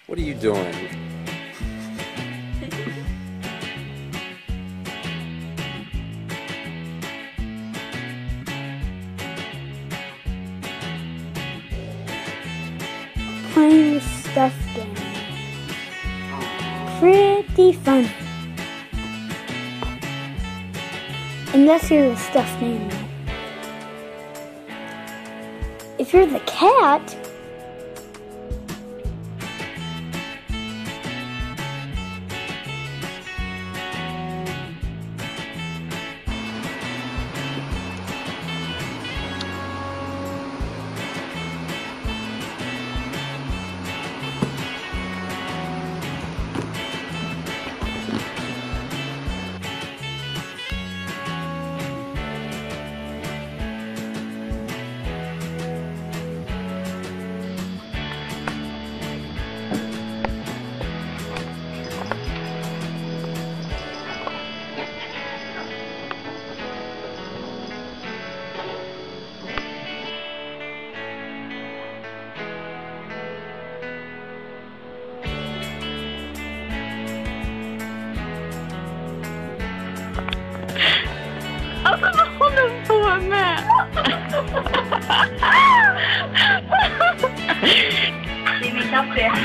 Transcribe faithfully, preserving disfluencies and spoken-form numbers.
What are you doing? Playing the stuffed game. Pretty fun. Unless you're the stuffed animal. If you're the cat, Alltså vad håller du på med? Det är min katt det.